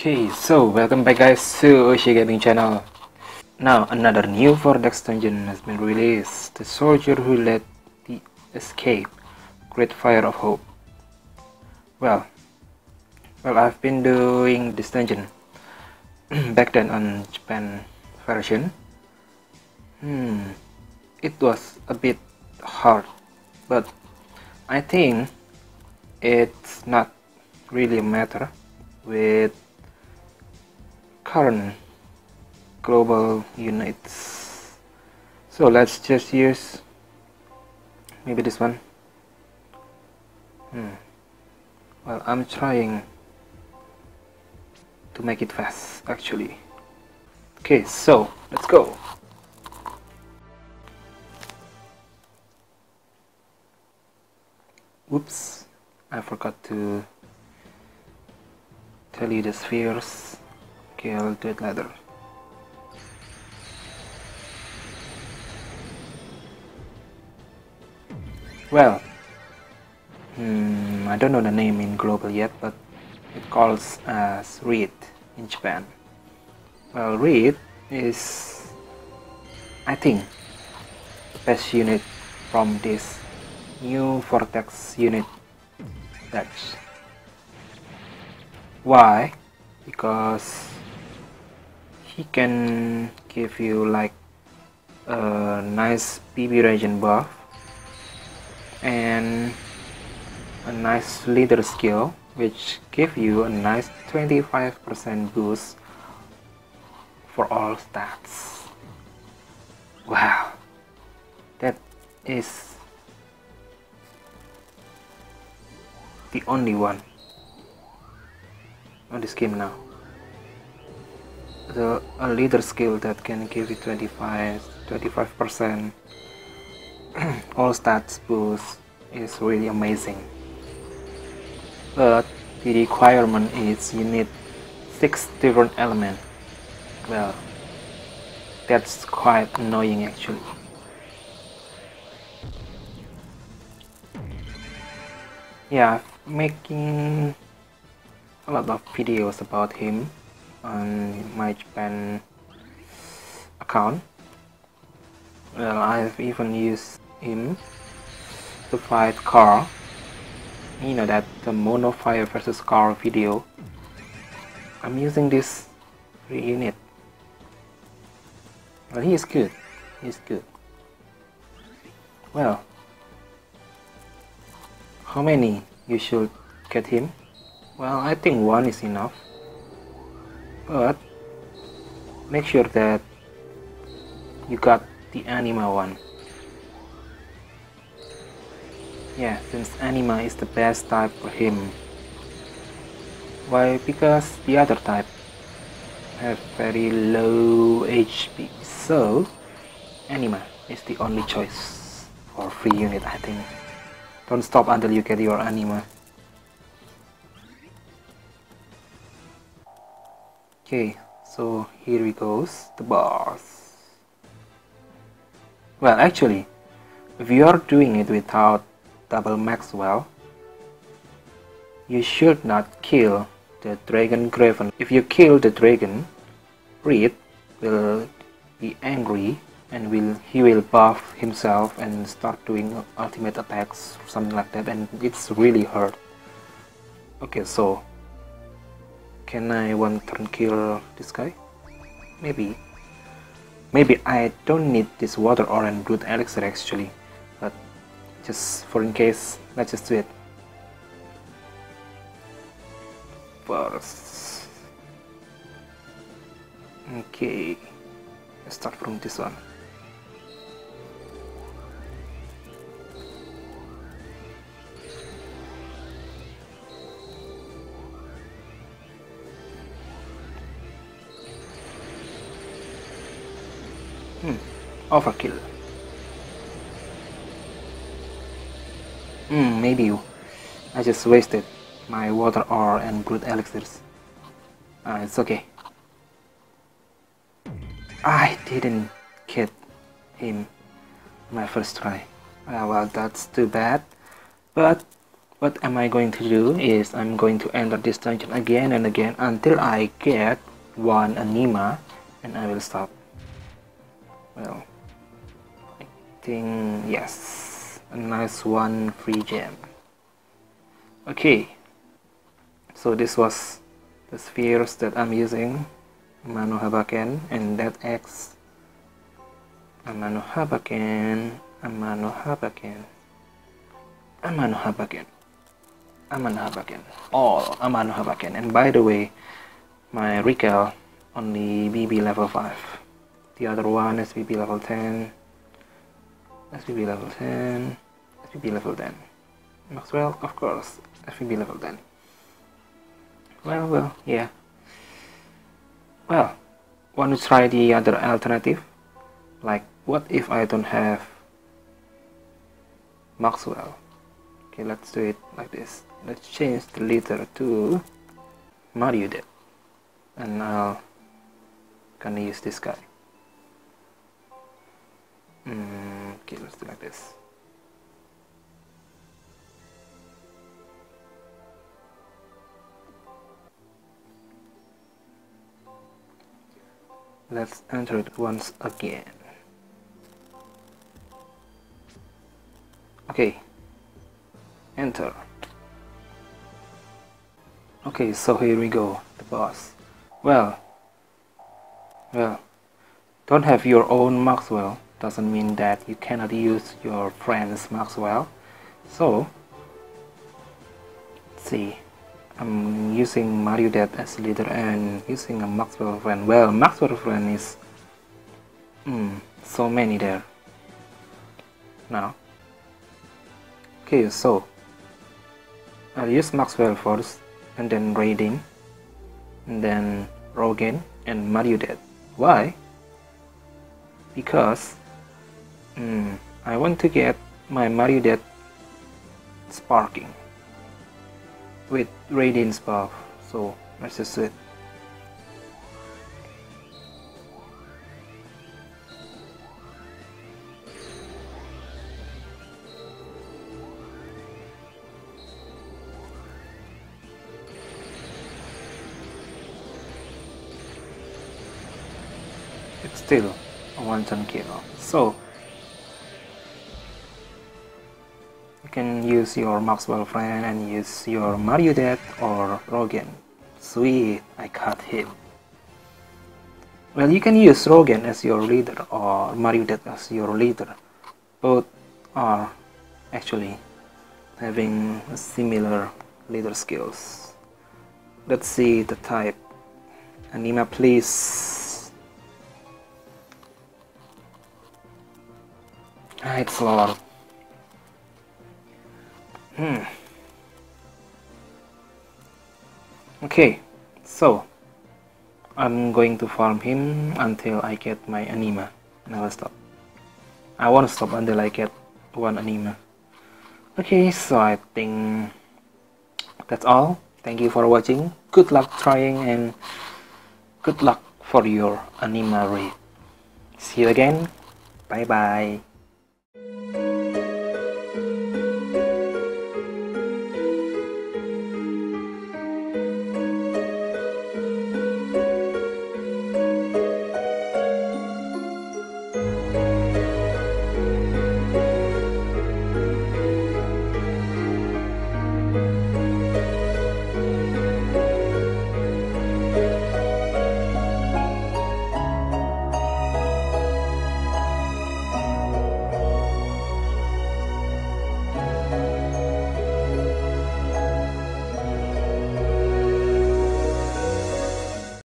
Okay, so welcome back guys to Ushi Gaming channel. Now another new vortex dungeon has been released. The soldier who led the escape. Great Fire of Hope. Well, I've been doing this dungeon back then on Japan version. It was a bit hard, but I think it's not really a matter with current global units. So let's just use maybe this one. Well, I'm trying to make it fast actually. Okay, so let's go. Oops, I forgot to tell you the spheres. Okay, I'll do it later. Well, I don't know the name in global yet, but it calls as Reed in Japan. Well, Reed is, I think, the best unit from this new vortex unit batch. Why? Because he can give you like a nice PB region buff and a nice leader skill, which give you a nice 25% boost for all stats. Wow, that is the only one on this game now. A leader skill that can give you 25% all stats boost is really amazing. But the requirement is you need 6 different elements. Well, that's quite annoying actually. Yeah, making a lot of videos about him on my Japan account. Well, I've even used him to fight Carl. You know that the mono fire versus Carl video. I'm using this unit. Well, he is good. He's good. Well, how many you should get him? Well, I think 1 is enough. But make sure that you got the anima one. Yeah, since anima is the best type for him. Why? Because the other type have very low HP, so anima is the only choice for free unit, I think. Don't stop until you get your anima. Okay, so here we goes, the boss. Well, actually, if you are doing it without double Maxwell, you should not kill the dragon Graven. If you kill the dragon, Reed will be angry and he will buff himself and start doing ultimate attacks, something like that, and it's really hurt. Okay, so can I one turn kill this guy? Maybe I don't need this water ore and root elixir actually, but just for in case, let's just do it first. Okay, let's start from this one. Overkill. Maybe I just wasted my water ore and brute elixirs. It's okay. I didn't get him my first try. Well, that's too bad. But what am I going to do is I'm going to enter this dungeon again and again until I get one anima, and I will stop. Well, I think yes, a nice one free gem. Okay, so this was the spheres that I'm using. Mano Habaken, and that X. Amano Habaken, Amano Habaken, Amano Habaken, Amano Habaken, all Amano Habaken. And by the way, my recall only BB level 5. The other one is BB level 10, SBB level 10, SBB level 10. Maxwell, of course, SBB level 10. Well, yeah. Well, want to try the other alternative? Like, what if I don't have Maxwell? Okay, let's do it like this. Let's change the letter to Mario Dead, and I'll gonna use this guy. Okay, let's do like this. Let's enter it once again. Okay, enter. Okay, so here we go, the boss. Well, don't have your own Maxwell doesn't mean that you cannot use your friend's Maxwell. So, let's see. I'm using Mario Dead as leader and using a Maxwell friend. Well, Maxwell friend is so many there now. Okay, so I'll use Maxwell first, and then Raiding, and then Rogan and Mario Dead. Why? Because I want to get my Mario Dead sparking with Radiant's buff, so let's just do it. It's still a one-turn kill, so you can use your Maxwell friend and use your Mario Dead or Rogan. Sweet, I caught him. Well, you can use Rogan as your leader or Mario Dead as your leader. Both are actually having similar leader skills. Let's see the type. Anima, please. It's Lord. Okay, so I'm going to farm him until I get my anima, and I will stop. I won't stop until I get one anima. Okay, so I think that's all. Thank you for watching. Good luck trying, and good luck for your anima raid. See you again. Bye bye.